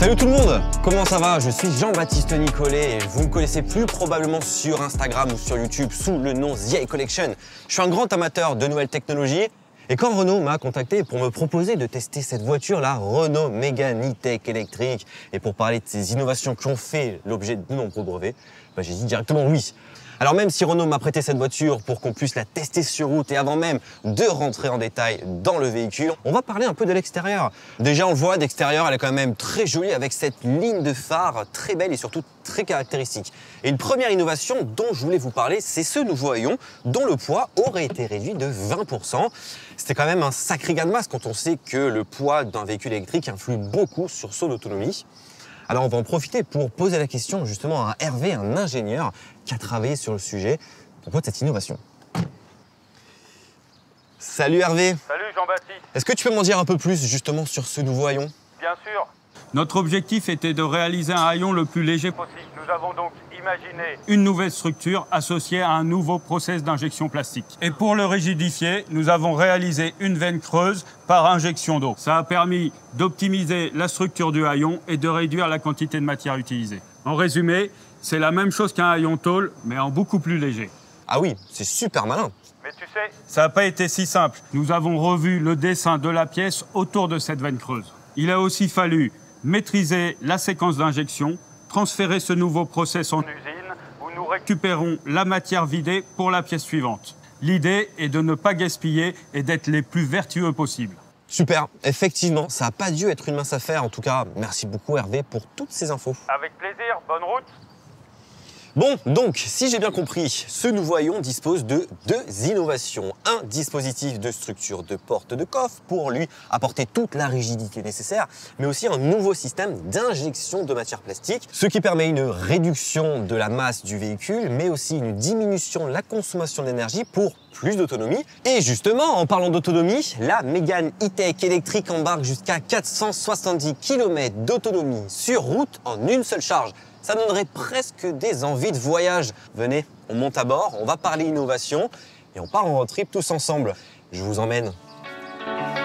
Salut tout le monde, comment ça va? Je suis Jean-Baptiste Nicolet et vous me connaissez plus probablement sur Instagram ou sur YouTube sous le nom The iCollection. Je suis un grand amateur de nouvelles technologies et quand Renault m'a contacté pour me proposer de tester cette voiture, la Renault Mégane E-Tech électrique, et pour parler de ces innovations qui ont fait l'objet de nombreux brevets, j'ai dit directement oui. Alors même si Renault m'a prêté cette voiture pour qu'on puisse la tester sur route et avant même de rentrer en détail dans le véhicule, on va parler un peu de l'extérieur. Déjà on le voit, d'extérieur elle est quand même très jolie avec cette ligne de phare très belle et surtout très caractéristique. Et une première innovation dont je voulais vous parler, c'est ce nouveau haillon dont le poids aurait été réduit de 20%. C'était quand même un sacré gain de masse quand on sait que le poids d'un véhicule électrique influe beaucoup sur son autonomie. Alors on va en profiter pour poser la question justement à Hervé, un ingénieur qui a travaillé sur le sujet à propos de cette innovation. Salut Hervé. Salut Jean-Baptiste. Est-ce que tu peux m'en dire un peu plus justement sur ce nouveau haillon? Bien sûr. Notre objectif était de réaliser un haillon le plus léger possible. Nous avons donc imaginé une nouvelle structure associée à un nouveau process d'injection plastique. Et pour le rigidifier, nous avons réalisé une veine creuse par injection d'eau. Ça a permis d'optimiser la structure du haillon et de réduire la quantité de matière utilisée. En résumé, c'est la même chose qu'un haillon tôle, mais en beaucoup plus léger. Ah oui, c'est super malin. Mais tu sais, ça n'a pas été si simple. Nous avons revu le dessin de la pièce autour de cette veine creuse. Il a aussi fallu maîtriser la séquence d'injection, transférer ce nouveau process en usine où nous récupérons la matière vidée pour la pièce suivante. L'idée est de ne pas gaspiller et d'être les plus vertueux possible. Super, effectivement, ça n'a pas dû être une mince affaire. En tout cas, merci beaucoup Hervé pour toutes ces infos. Avec plaisir, bonne route. Bon, donc, si j'ai bien compris, ce nouveau haillon dispose de deux innovations. Un dispositif de structure de porte de coffre pour lui apporter toute la rigidité nécessaire, mais aussi un nouveau système d'injection de matière plastique, ce qui permet une réduction de la masse du véhicule, mais aussi une diminution de la consommation d'énergie pour plus d'autonomie. Et justement, en parlant d'autonomie, la Mégane E-Tech électrique embarque jusqu'à 470 km d'autonomie sur route en une seule charge. Ça donnerait presque des envies de voyage. Venez, on monte à bord, on va parler innovation et on part en road trip tous ensemble. Je vous emmène.